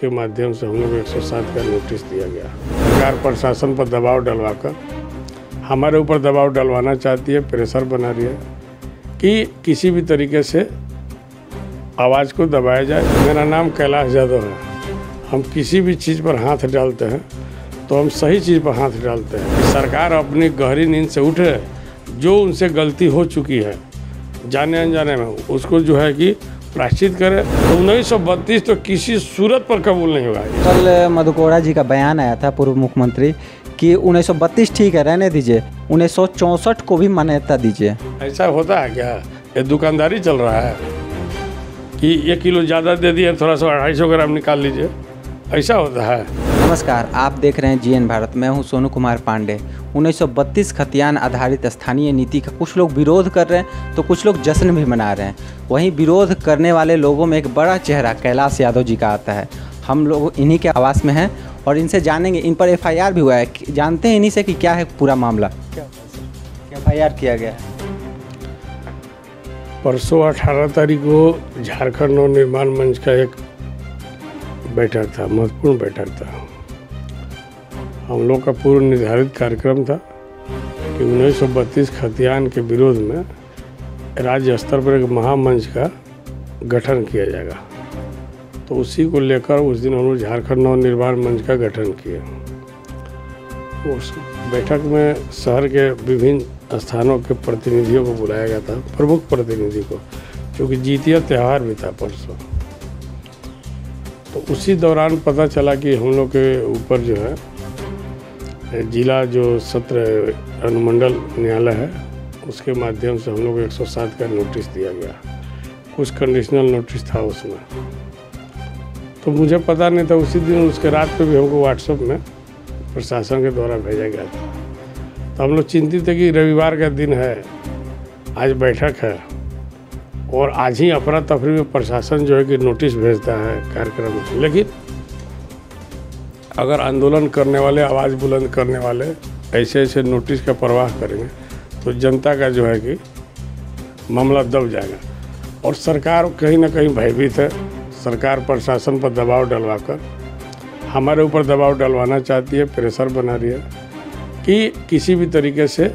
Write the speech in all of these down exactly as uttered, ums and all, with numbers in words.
उसके माध्यम से हम लोग एक सौ सात का नोटिस दिया गया। सरकार प्रशासन पर दबाव डलवाकर हमारे ऊपर दबाव डलवाना चाहती है, प्रेशर बना रही है कि किसी भी तरीके से आवाज़ को दबाया जाए। मेरा नाम कैलाश यादव है। हम किसी भी चीज़ पर हाथ डालते हैं तो हम सही चीज़ पर हाथ डालते हैं। सरकार अपनी गहरी नींद से उठे, जो उनसे गलती हो चुकी है जाने अनजाने में, उसको जो है कि प्रायश्चित करे। तो उन्नीस सौ बत्तीस तो किसी सूरत पर कबूल नहीं होगा। कल मधु कोड़ा जी का बयान आया था, पूर्व मुख्यमंत्री, कि उन्नीस सौ बत्तीस ठीक है, रहने दीजिए, उन्नीस सौ चौंसठ को भी मान्यता दीजिए। ऐसा होता है क्या? ये दुकानदारी चल रहा है कि एक किलो ज़्यादा दे दिए, थोड़ा सा अढ़ाई सौ ग्राम निकाल लीजिए, ऐसा होता है? नमस्कार, आप देख रहे हैं जी एन भारत। मैं हूं सोनू कुमार पांडे। उन्नीस सौ बत्तीस खतियान आधारित स्थानीय नीति का कुछ लोग विरोध कर रहे हैं तो कुछ लोग जश्न भी मना रहे हैं। वहीं विरोध करने वाले लोगों में एक बड़ा चेहरा कैलाश यादव जी का आता है। हम लोग इन्हीं के आवास में हैं और इनसे जानेंगे। इन पर एफ आई आर भी हुआ है, जानते हैं इन्हीं से कि क्या है पूरा मामला। क्या एफ आई आर किया गया है? परसों अठारह तारीख को झारखंड नव निर्माण मंच का एक बैठक था, महत्वपूर्ण बैठक था। हम लोग का पूर्व निर्धारित कार्यक्रम था कि उन्नीस सौ बत्तीस खतियान के विरोध में राज्य स्तर पर एक महामंच का गठन किया जाएगा। तो उसी को लेकर उस दिन हम लोग झारखंड नव निर्माण मंच का गठन किए। उस बैठक में शहर के विभिन्न स्थानों के प्रतिनिधियों को बुलाया गया था, प्रमुख प्रतिनिधि को, क्योंकि जीतिया त्यौहार भी था परसों। तो उसी दौरान पता चला कि हम लोग के ऊपर जो है जिला जो सत्र अनुमंडल न्यायालय है, उसके माध्यम से हम लोग एक सौ सात का नोटिस दिया गया। कुछ कंडीशनल नोटिस था उसमें, तो मुझे पता नहीं था। उसी दिन उसके रात पे भी हमको व्हाट्सएप में प्रशासन के द्वारा भेजा गया था। तो हम लोग चिंतित थे कि रविवार का दिन है, आज बैठक है और आज ही अफरा तफरी में प्रशासन जो है कि नोटिस भेजता है कार्यक्रम में। लेकिन अगर आंदोलन करने वाले, आवाज़ बुलंद करने वाले ऐसे ऐसे नोटिस का परवाह करेंगे तो जनता का जो है कि मामला दब जाएगा। और सरकार कहीं ना कहीं भयभीत है। सरकार प्रशासन पर दबाव डलवाकर हमारे ऊपर दबाव डलवाना चाहती है, प्रेशर बना रही है कि किसी भी तरीके से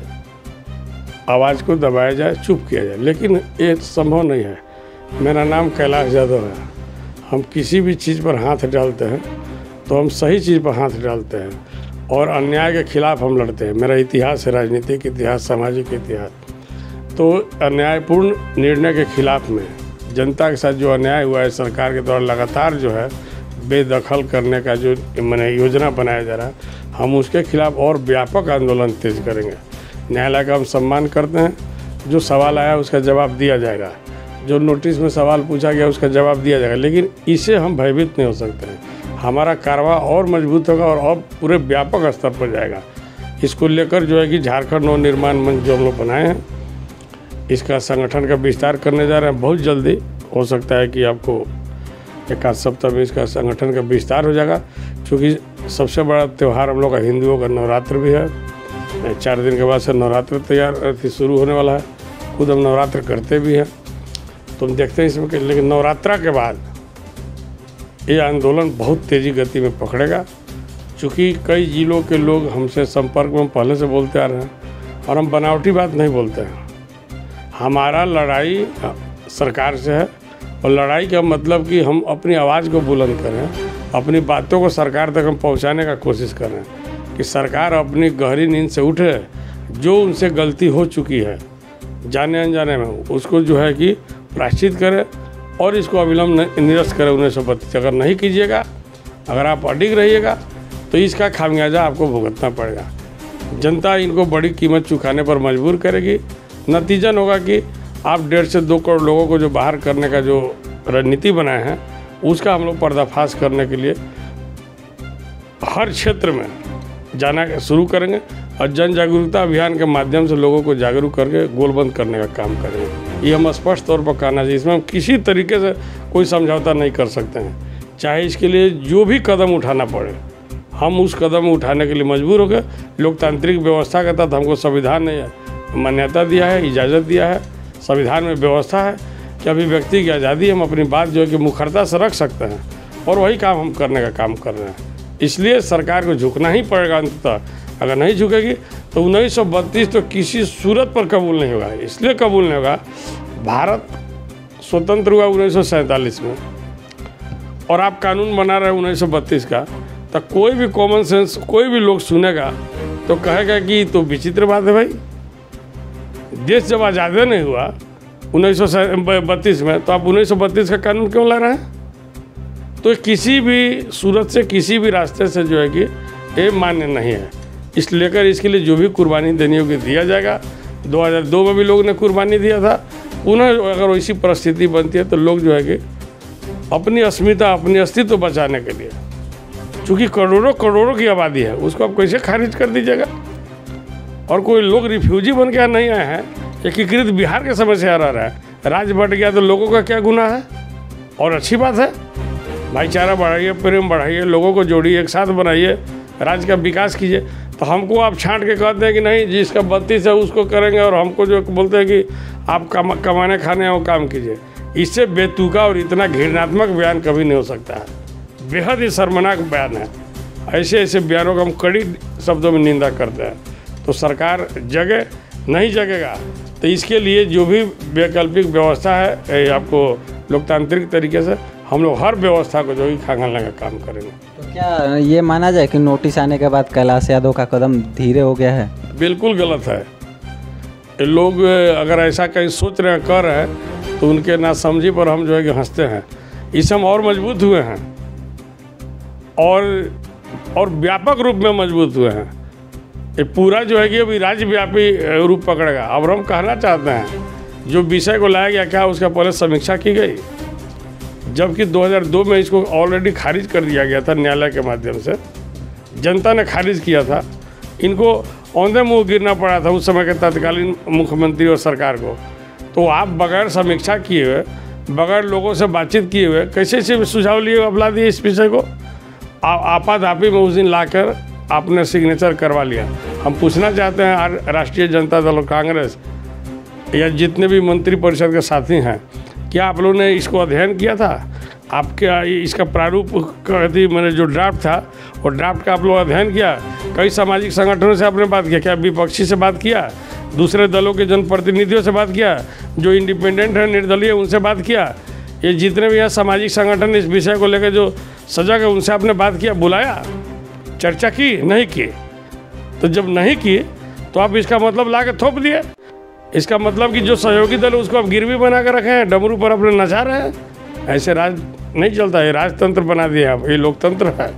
आवाज़ को दबाया जाए, चुप किया जाए। लेकिन ये संभव नहीं है। मेरा नाम कैलाश यादव है। हम किसी भी चीज़ पर हाथ डालते हैं तो हम सही चीज़ पर हाथ डालते हैं और अन्याय के खिलाफ हम लड़ते हैं। मेरा इतिहास है, राजनीतिक इतिहास, सामाजिक इतिहास। तो अन्यायपूर्ण निर्णय के खिलाफ में जनता के साथ जो अन्याय हुआ है, सरकार के द्वारा लगातार जो है बेदखल करने का जो मैंने योजना बनाया जा रहा है, हम उसके खिलाफ और व्यापक आंदोलन तेज करेंगे। न्यायालय का हम सम्मान करते हैं। जो सवाल आया उसका जवाब दिया जाएगा, जो नोटिस में सवाल पूछा गया उसका जवाब दिया जाएगा। लेकिन इसे हम भयभीत नहीं हो सकते हैं। हमारा कारवा और मजबूत होगा और अब पूरे व्यापक स्तर पर जाएगा। इसको लेकर जो है कि झारखंड नव निर्माण मंच जो हम लोग बनाए हैं, इसका संगठन का विस्तार करने जा रहे हैं। बहुत जल्दी हो सकता है कि आपको एक आध सप्ताह में इसका संगठन का विस्तार हो जाएगा, क्योंकि सबसे बड़ा त्यौहार हम लोग का हिंदुओं का नवरात्र भी है। चार दिन के बाद से नवरात्र तैयार शुरू होने वाला है। खुद हम नवरात्र करते भी हैं, तो हम देखते हैं इसमें। लेकिन नवरात्रा के बाद ये आंदोलन बहुत तेज़ी गति में पकड़ेगा, क्योंकि कई जिलों के लोग हमसे संपर्क में पहले से बोलते आ रहे हैं और हम बनावटी बात नहीं बोलते हैं। हमारा लड़ाई सरकार से है और लड़ाई का मतलब कि हम अपनी आवाज़ को बुलंद करें, अपनी बातों को सरकार तक हम पहुंचाने का कोशिश करें कि सरकार अपनी गहरी नींद से उठे, जो उनसे गलती हो चुकी है जाने अनजाने में, उसको जो है कि प्रायश्चित करे और इसको अविलंब निरस्त करे। उन्नीस सौ बत्तीस अगर नहीं कीजिएगा, अगर आप अडिग रहिएगा तो इसका खामियाजा आपको भुगतना पड़ेगा। जनता इनको बड़ी कीमत चुकाने पर मजबूर करेगी। नतीजन होगा कि आप डेढ़ से दो करोड़ लोगों को जो बाहर करने का जो रणनीति बनाए हैं, उसका हम लोग पर्दाफाश करने के लिए हर क्षेत्र में जाना शुरू करेंगे और जन जागरूकता अभियान के माध्यम से लोगों को जागरूक करके गोलबंद करने का काम करेंगे। ये हम स्पष्ट तौर पर कहना चाहिए। इसमें हम किसी तरीके से कोई समझौता नहीं कर सकते हैं। चाहे इसके लिए जो भी कदम उठाना पड़े, हम उस कदम उठाने के लिए मजबूर हो गए। लोकतांत्रिक व्यवस्था के तहत हमको संविधान ने मान्यता दिया है, इजाज़त दिया है। संविधान में व्यवस्था है कि अभिव्यक्ति की आज़ादी, हम अपनी बात जो है कि मुखरता से रख सकते हैं। और वही काम हम करने का काम कर रहे हैं। इसलिए सरकार को झुकना ही पड़ेगा अंततः। अगर नहीं झुकेगी तो उन्नीस सौ बत्तीस तो किसी सूरत पर कबूल नहीं होगा। इसलिए कबूल नहीं होगा, भारत स्वतंत्र हुआ उन्नीस सौ सैंतालीस में और आप कानून बना रहे हैं उन्नीस सौ बत्तीस का, तो कोई भी कॉमन सेंस कोई भी लोग सुनेगा तो कहेगा कि तो विचित्र बात है भाई, देश जब आज़ाद नहीं हुआ उन्नीस सौ बत्तीस में तो आप उन्नीस सौ बत्तीस का कानून क्यों ला रहे हैं। तो किसी भी सूरत से किसी भी रास्ते से जो है कि ये मान्य नहीं है। इस लेकर इसके लिए जो भी कुर्बानी देनी होगी दिया जाएगा। दो हज़ार दो में भी लोग ने कुर्बानी दिया था। पुनः अगर वैसी परिस्थिति बनती है तो लोग जो है कि अपनी अस्मिता अपनी अस्तित्व बचाने के लिए, चूँकि करोड़ों करोड़ों की आबादी है, उसको आप कैसे खारिज कर दीजिएगा। और कोई लोग रिफ्यूजी बन के नहीं आए हैं, एकीकृत बिहार के समय से आ रहा है, राज्य बट गया तो लोगों का क्या गुनाह है। और अच्छी बात है, भाईचारा बढ़ाइए, प्रेम बढ़ाइए, लोगों को जोड़िए, एक साथ बनाइए, राज्य का विकास कीजिए। तो हमको आप छांट के कहते हैं कि नहीं जिसका बत्तीस है उसको करेंगे, और हमको जो बोलते हैं कि आप कमा कमाने खाने हैं वो काम कीजिए। इससे बेतुका और इतना घृणात्मक बयान कभी नहीं हो सकता है। बेहद ही शर्मनाक बयान है। ऐसे ऐसे बयानों का हम कड़ी शब्दों में निंदा करते हैं। तो सरकार जगे नहीं जगेगा तो इसके लिए जो भी वैकल्पिक व्यवस्था है, आपको लोकतांत्रिक तरीके से हम लोग हर व्यवस्था को जो है खंगालने का काम करेंगे। तो क्या ये माना जाए कि नोटिस आने के बाद कैलाश यादव का कदम धीरे हो गया है? बिल्कुल गलत है। ये लोग अगर ऐसा कहीं सोच रहे हैं कर रहे हैं तो उनके नासमझी पर हम जो है कि हंसते हैं। इससे हम और मजबूत हुए हैं और और व्यापक रूप में मजबूत हुए हैं। ये पूरा जो है कि अभी राज्यव्यापी रूप पकड़ेगा। अब हम कहना चाहते हैं जो विषय को लाया गया क्या उसका पहले समीक्षा की गई, जबकि दो हज़ार दो में इसको ऑलरेडी खारिज कर दिया गया था न्यायालय के माध्यम से। जनता ने खारिज किया था। इनको औंधे मुंह गिरना पड़ा था उस समय के तत्कालीन मुख्यमंत्री और सरकार को। तो आप बगैर समीक्षा किए हुए, बगैर लोगों से बातचीत किए हुए कैसे से सुझाव लिए अपना दिए इस विषय को। आपाधापी में उस दिन लाकर आपने सिग्नेचर करवा लिया। हम पूछना चाहते हैं राष्ट्रीय जनता दल और कांग्रेस या जितने भी मंत्रिपरिषद के साथी हैं, क्या आप लोगों ने इसको अध्ययन किया था? आपके इसका प्रारूप कहती मैंने जो ड्राफ्ट था वो ड्राफ्ट का आप लोग अध्ययन किया? कई सामाजिक संगठनों से आपने बात किया? क्या विपक्षी से बात किया? दूसरे दलों के जनप्रतिनिधियों से बात किया? जो इंडिपेंडेंट है निर्दलीय उनसे बात किया? ये जितने भी हैं सामाजिक संगठन इस विषय को लेकर जो सजग है उनसे आपने बात किया, बुलाया, चर्चा की? नहीं की। तो जब नहीं की तो आप इसका मतलब ला के थोप दिए। इसका मतलब कि जो सहयोगी दल है उसको आप गिरवी बना कर रखे हैं, डमरू पर अपने नचा रहे हैं। ऐसे राज नहीं चलता है। राजतंत्र बना दिया आप। ये लोकतंत्र है,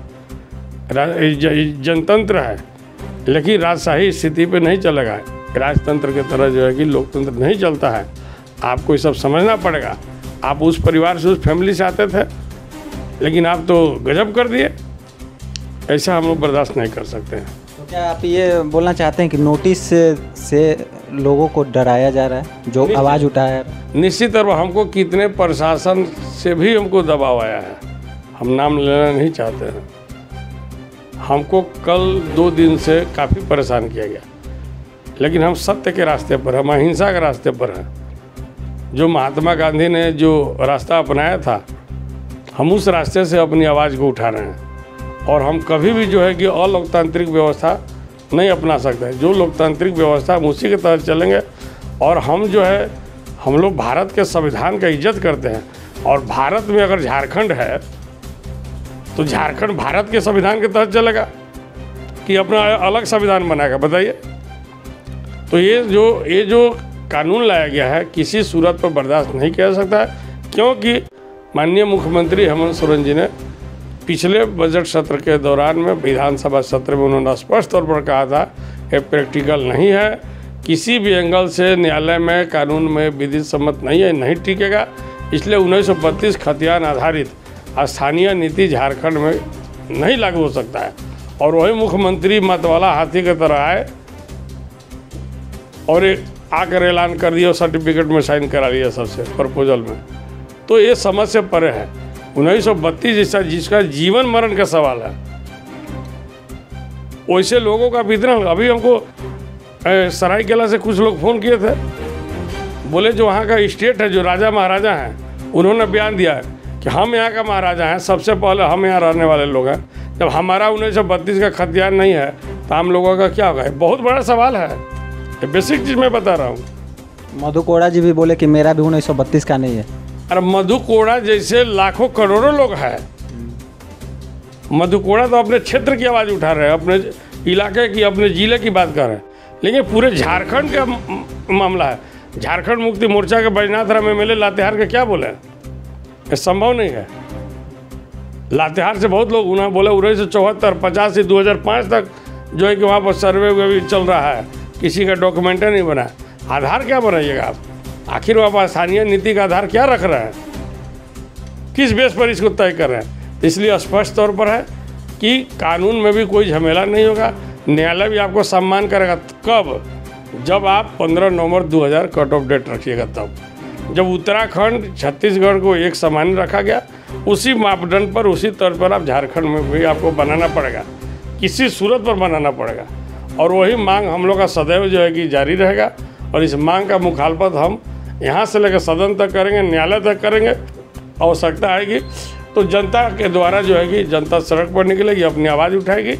जनतंत्र है, लेकिन राजशाही स्थिति पे नहीं चलेगा। राजतंत्र की तरह जो है कि लोकतंत्र नहीं चलता है। आपको ये सब समझना पड़ेगा। आप उस परिवार से उस फैमिली से आते थे, लेकिन आप तो गजब कर दिए। ऐसा हम लोग बर्दाश्त नहीं कर सकते हैं। तो क्या आप ये बोलना चाहते हैं कि नोटिस से, से लोगों को डराया जा रहा है, जो आवाज़ उठाया? निश्चित तौर पर हमको कितने प्रशासन से भी हमको दबाव आया है, हम नाम लेना नहीं चाहते हैं। हमको कल दो दिन से काफ़ी परेशान किया गया, लेकिन हम सत्य के रास्ते पर, हम अहिंसा के रास्ते पर हैं। जो महात्मा गांधी ने जो रास्ता अपनाया था, हम उस रास्ते से अपनी आवाज़ को उठा रहे हैं। और हम कभी भी जो है कि अलोकतांत्रिक व्यवस्था नहीं अपना सकते। जो लोकतांत्रिक व्यवस्था हम उसी के तहत चलेंगे। और हम जो है हम लोग भारत के संविधान का इज्जत करते हैं। और भारत में अगर झारखंड है तो झारखंड भारत के संविधान के तहत चलेगा कि अपना अलग संविधान बनाएगा? बताइए। तो ये जो ये जो कानून लाया गया है किसी सूरत पर बर्दाश्त नहीं किया जा सकता है, क्योंकि माननीय मुख्यमंत्री हेमंत सोरेन जी ने पिछले बजट सत्र के दौरान में विधानसभा सत्र में उन्होंने स्पष्ट तौर पर कहा था कि प्रैक्टिकल नहीं है, किसी भी एंगल से न्यायालय में कानून में विधि सम्मत नहीं है, नहीं टिकेगा। इसलिए उन्नीस सौ बत्तीस खतियान आधारित स्थानीय नीति झारखंड में नहीं लागू हो सकता है। और वही मुख्यमंत्री मतवाला हाथी की तरह आए और एक आकर ऐलान कर दिया, सर्टिफिकेट में साइन करा लिया सबसे प्रपोजल में। तो ये समझ से परे है। उन्नीस सौ बत्तीस जैसा जिसका जीवन मरण का सवाल है, वैसे लोगों का वितरण। अभी हमको सरायकेला से कुछ लोग फ़ोन किए थे, बोले जो वहाँ का स्टेट है, जो राजा महाराजा हैं, उन्होंने बयान दिया कि हम यहाँ का महाराजा हैं, सबसे पहले हम यहाँ रहने वाले लोग हैं। जब हमारा उन्नीस सौ बत्तीस का खतियान नहीं है तो हम लोगों का क्या होगा? बहुत बड़ा सवाल है, ये बेसिक चीज़ मैं बता रहा हूँ। मधु कोड़ा जी भी बोले कि मेरा भी उन्नीस सौ बत्तीस का नहीं है। अरे मधु कोड़ा जैसे लाखों करोड़ों लोग हैं। मधु कोड़ा तो अपने क्षेत्र की आवाज़ उठा रहे हैं, अपने इलाके की, अपने ज़िले की बात कर रहे हैं, लेकिन पूरे झारखंड का मामला है। झारखंड मुक्ति मोर्चा के Baijnath Ram M L A Latehar के क्या बोले? ये संभव नहीं है। लातेहार से बहुत लोग उन्होंने बोले उन्नीस सौ चौहत्तर पचास से दो हज़ार पाँच तक जो है कि वहाँ पर सर्वे भी चल रहा है, किसी का डॉक्यूमेंट नहीं बना। आधार क्या बनाइएगा आप? आखिर वहाँ पर स्थानीय नीति का आधार क्या रख रहे हैं? किस बेस पर इसको तय कर रहे हैं? इसलिए स्पष्ट तौर पर है कि कानून में भी कोई झमेला नहीं होगा, न्यायालय भी आपको सम्मान करेगा। कब? जब आप पंद्रह नवंबर दो हज़ार कट ऑफ डेट रखिएगा, तब जब उत्तराखंड छत्तीसगढ़ को एक समान रखा गया, उसी मापदंड पर, उसी तौर पर आप झारखंड में भी आपको बनाना पड़ेगा, किसी सूरत पर बनाना पड़ेगा। और वही मांग हम लोग का सदैव जो है कि जारी रहेगा। और इस मांग का मुखालफत हम यहाँ से लेकर सदन तक करेंगे, न्यायालय तक करेंगे। आवश्यकता आएगी तो जनता के द्वारा जो है कि जनता सड़क पर निकलेगी, अपनी आवाज़ उठाएगी।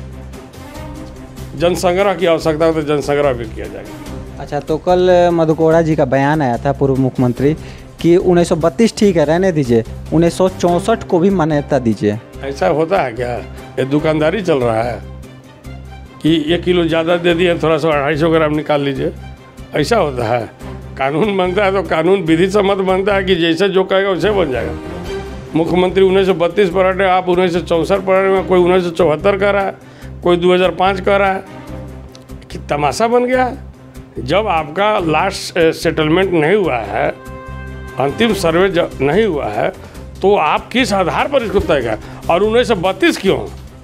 जनसंग्रह की आवश्यकता हो तो जनसंग्रह भी किया जाएगा। अच्छा, तो कल मधु कोड़ा जी का बयान आया था, पूर्व मुख्यमंत्री, कि उन्नीस सौ बत्तीस ठीक है, रहने दीजिए, उन्नीस सौ चौंसठ को भी मान्यता दीजिए। ऐसा होता है क्या? ये दुकानदारी चल रहा है कि एक किलो ज़्यादा दे दिए, थोड़ा सा अढ़ाई सौ ग्राम निकाल लीजिए? ऐसा होता है? कानून बनता है तो कानून विधि सम्मत बनता है कि जैसे जो कहेगा वैसे बन जाएगा। मुख्यमंत्री उन्नीस सौ बत्तीस पर रहे, आप उन्नीस सौ चौंसठ पर रहे, कोई उन्नीस सौ चौहत्तर कर रहा है, कोई दो हज़ार पाँच कर रहा है। कि तमाशा बन गया है। जब आपका लास्ट सेटलमेंट नहीं हुआ है, अंतिम सर्वे जब नहीं हुआ है, तो आप किस आधार पर इसको तय करें? और उन्नीस सौ बत्तीस क्यों,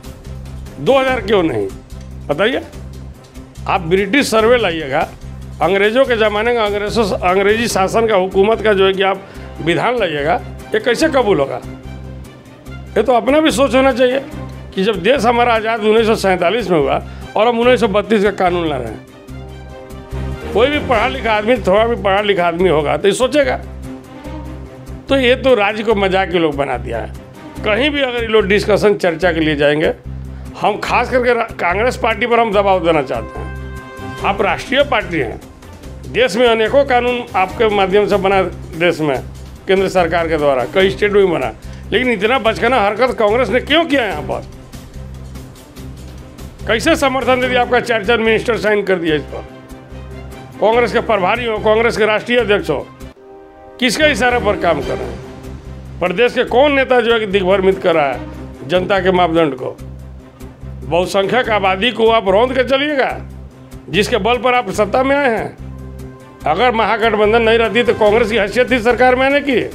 दो हज़ार क्यों नहीं? बताइए। आप ब्रिटिश सर्वे लाइएगा, अंग्रेज़ों के ज़माने का अंग्रेजों अंग्रेजी शासन का, हुकूमत का जो है कि आप विधान लाइएगा, ये कैसे कबूल होगा? ये तो अपना भी सोच होना चाहिए कि जब देश हमारा आज़ाद उन्नीस सौ सैंतालीस में हुआ और हम उन्नीस सौ बत्तीस का कानून ला रहे हैं। कोई भी पढ़ा लिखा आदमी, थोड़ा भी पढ़ा लिखा आदमी होगा तो ये सोचेगा। तो ये तो राज्य को मजाक के लोग बना दिया है। कहीं भी अगर ये लोग डिस्कशन, चर्चा के लिए जाएंगे, हम खास करके कांग्रेस पार्टी पर हम दबाव देना चाहते हैं। आप राष्ट्रीय पार्टी हैं, देश में अनेकों कानून आपके माध्यम से बना, देश में केंद्र सरकार के द्वारा कई स्टेट में बना, लेकिन इतना बचकाना हरकत कांग्रेस ने क्यों किया? यहाँ पर कैसे समर्थन दे दिया? आपका चार चार मिनिस्टर साइन कर दिया इस पर। कांग्रेस के प्रभारी हो, कांग्रेस के राष्ट्रीय अध्यक्ष हो, किसके इशारे पर काम कर रहे हैं? प्रदेश के कौन नेता जो है कि दिग्भ्रमित कर रहा है जनता के मापदंड को? बहुसंख्यक आबादी को आप रौंद के चलिएगा, जिसके बल पर आप सत्ता में आए हैं। अगर महागठबंधन नहीं रहती तो कांग्रेस की हैसियत थी सरकार में आने की?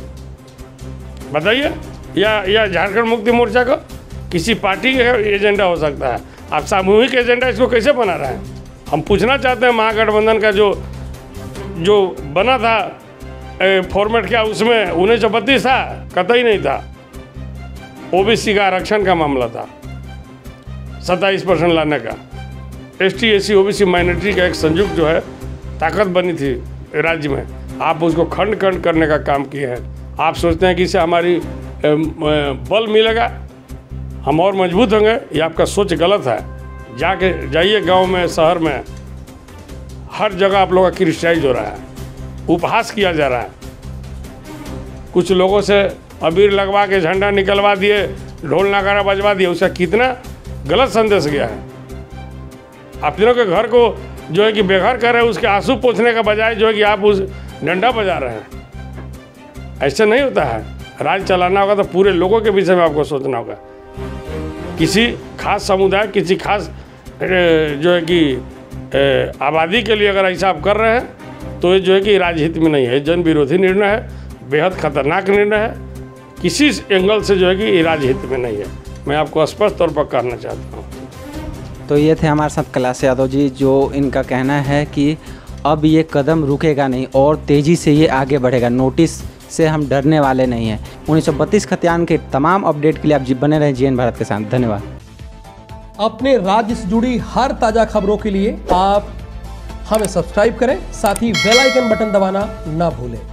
बताइए। या या झारखंड मुक्ति मोर्चा का किसी पार्टी का एजेंडा हो सकता है? आप सामूहिक एजेंडा इसको कैसे बना रहे हैं? हम पूछना चाहते हैं, महागठबंधन का जो जो बना था फॉर्मेट, क्या उसमें उन्नीस सौ बत्तीस था? कतई नहीं था। ओबीसी का आरक्षण का मामला था, सत्ताईस परसेंट लाने का। S T S C OBC minority का एक संयुक्त जो है ताकत बनी थी राज्य में, आप उसको खंड खंड करने का काम किए हैं। आप सोचते हैं कि इससे हमारी बल मिलेगा, हम और मजबूत होंगे? ये आपका सोच गलत है। जाके जाइए गांव में, शहर में, हर जगह आप लोगों का क्रिटिसाइज हो रहा है, उपहास किया जा रहा है। कुछ लोगों से अबीर लगवा के झंडा निकलवा दिए, ढोल नगारा बजवा दिए, उसका कितना गलत संदेश गया है। आप तीनों के घर को जो है कि बेघर कर रहे हैं, उसके आंसू पोंछने का बजाय जो है कि आप उस डंडा बजा रहे हैं। ऐसे नहीं होता है। राज चलाना होगा तो पूरे लोगों के विषय में आपको सोचना होगा। किसी खास समुदाय, किसी खास जो है कि आबादी के लिए अगर ऐसा आप कर रहे हैं तो ये जो है कि राजहित में नहीं है, जन विरोधी निर्णय है, बेहद खतरनाक निर्णय है, किसी एंगल से जो है कि ये राजहित में नहीं है। मैं आपको स्पष्ट तौर पर कहना चाहता हूँ। तो ये थे हमारे साथ कैलाश यादव जी, जो इनका कहना है कि अब ये कदम रुकेगा नहीं और तेज़ी से ये आगे बढ़ेगा। नोटिस से हम डरने वाले नहीं हैं। उन्नीस सौ बत्तीस खतियान के तमाम अपडेट के लिए आप जी बने रहें जीएन भारत के साथ। धन्यवाद। अपने राज्य से जुड़ी हर ताज़ा खबरों के लिए आप हमें सब्सक्राइब करें, साथ ही बेल आइकन बटन दबाना ना भूलें।